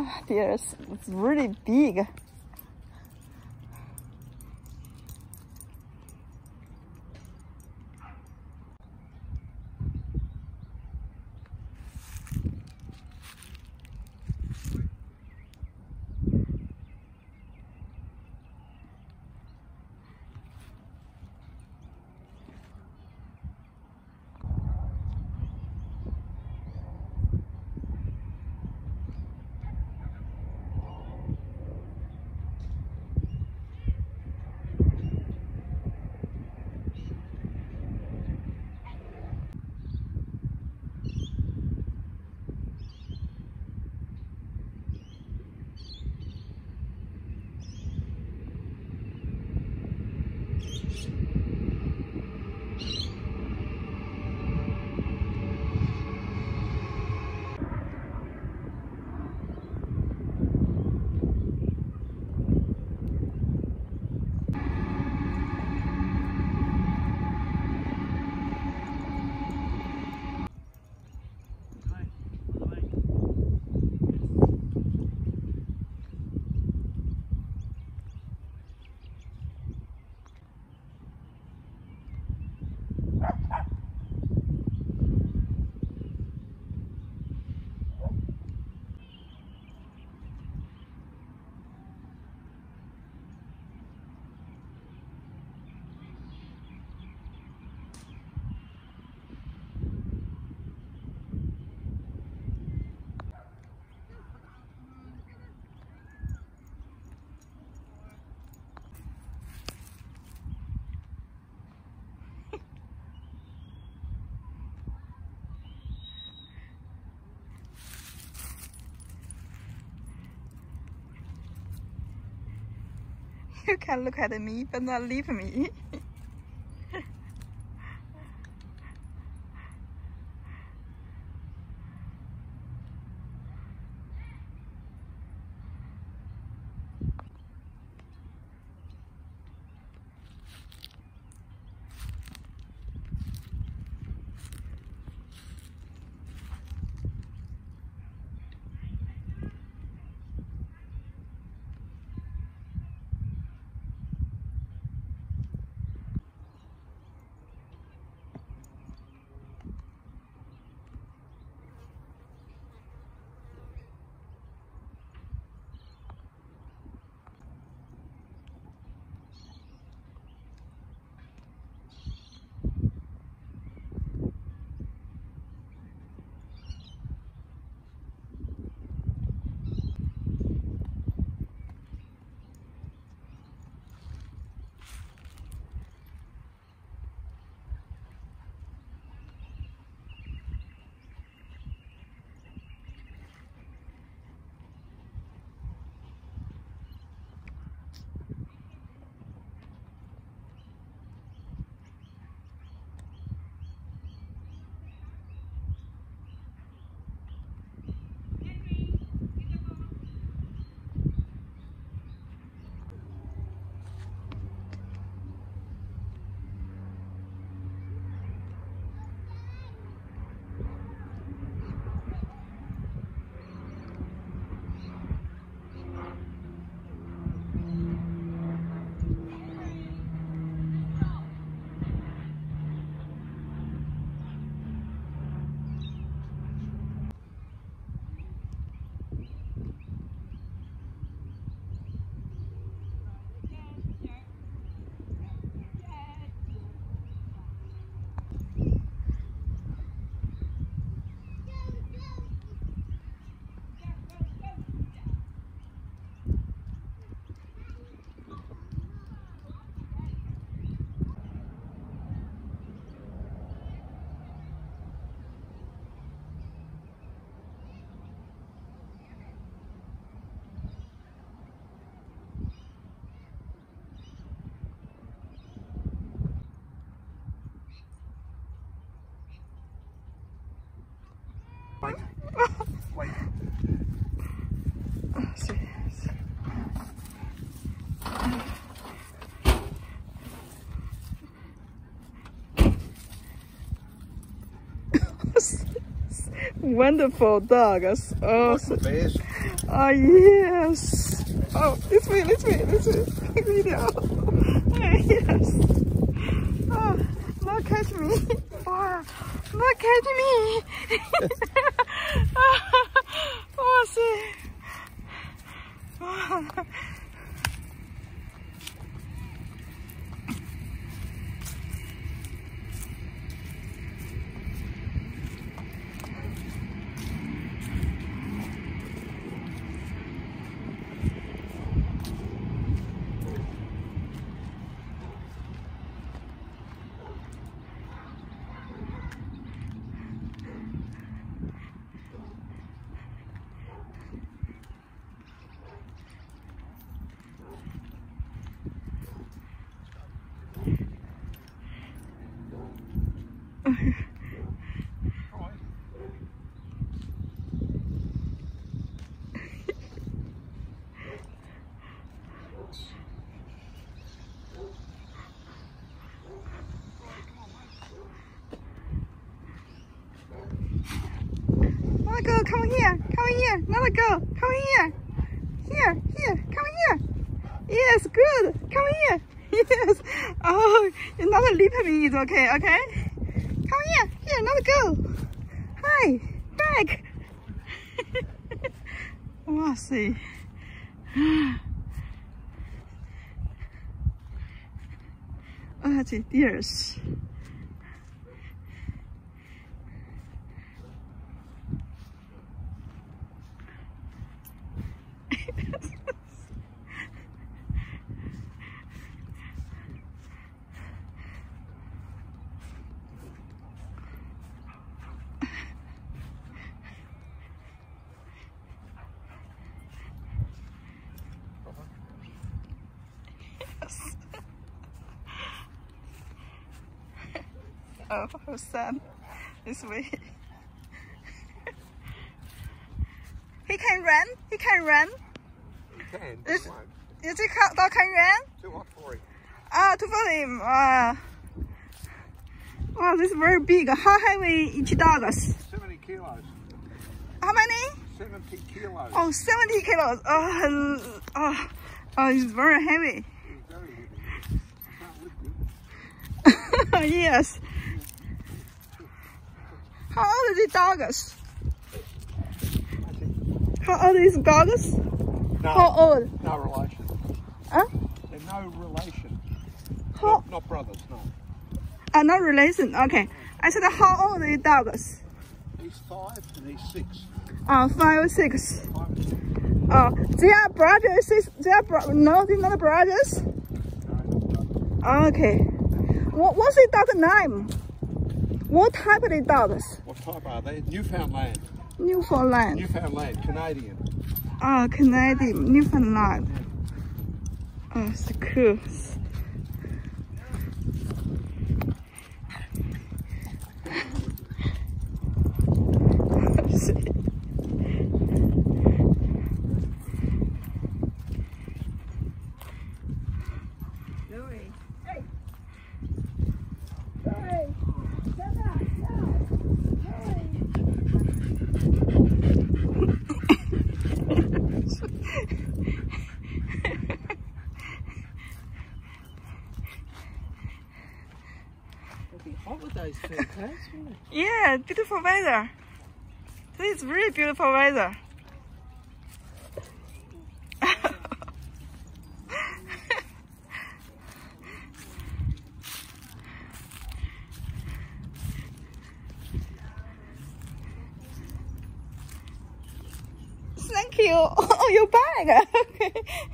dear, it's really big. You can look at me, but not leave me. Wait. Wait. Oh, serious. Wonderful dogs. Oh, Like the bears. Oh yes. Oh, this way. Video. Yes. Oh, look at me. Wow. Look at me. Oh, see. Wow. Another girl, come here, another girl, come here, come here. Yes, good, come here. Yes. Oh, you're not leaving me, it's okay, okay? Come here, another girl. Hi, back. Wow, see. Oh, the deers. Oh, her son this way. He can run. He can. Is it dog can run? Too hot for him. Too for him. Wow, this is very big. How heavy each dog? 70 kilos. How many? 70 kilos. Oh, 70 kilos. Oh, it's very heavy. It's very heavy. I can't lift him. Yes. How old is the dogs? How old is dogs? No, how old? No relation. Huh? They're no relation. How? Not brothers, no. Not relation. Okay. I said how old are the dogs? He's 5 and he's 6. 5 or 6. 5 and 6. Oh, they are brothers. No, they're not brothers. No. Okay. What's the dog name? What type of the dogs? What type are they? Newfoundland. Newfoundland. Newfoundland, Canadian. Oh, Canadian, Newfoundland. Oh, so cool. Hot with those two cats, wouldn't it? Yeah, beautiful weather. This is really beautiful weather. Thank you. Oh, your bag. Okay.